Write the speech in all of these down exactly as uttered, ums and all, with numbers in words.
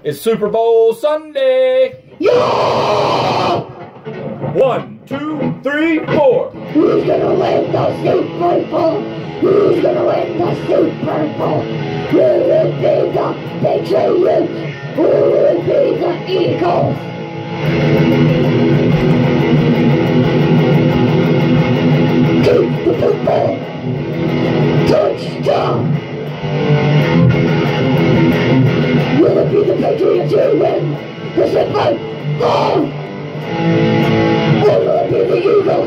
It's Super Bowl Sunday. Yeah! One, two, three, four. Who's gonna win the Super Bowl? Who's gonna win the Super Bowl? Will it be the Patriots? Will it be the Eagles? Keep the football. Touchdown. Will it be the Patriots who win the Super Bowl? Or will it be the Eagles?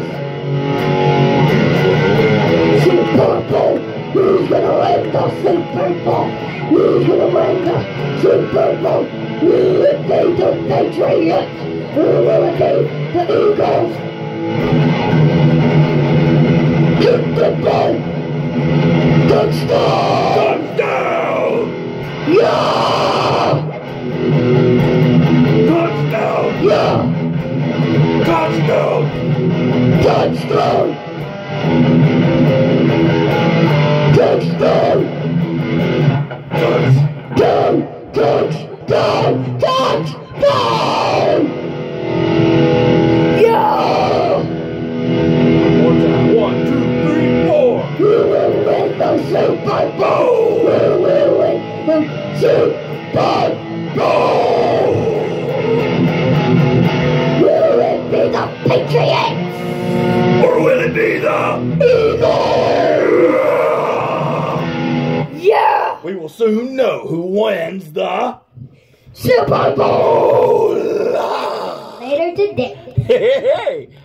Super Bowl. Who's gonna win the Super Bowl? Who's gonna win the Super Bowl? Will it be the Patriots? Or will it be the Eagles? Kick the ball! Touchdown! Touchdown! Yeah! Touchdown! Yeah! Touchdown! Touchdown! Touchdown! Touchdown! Touchdown! Touchdown! Yeah! One time. One, two, three, four. Who will win the Super Bowl? Who will win the Super Bowl? Will it be the Patriots? Or will it be the Eagles? Yeah! We will soon know who wins the Super Bowl! Later today. Hey, hey, hey.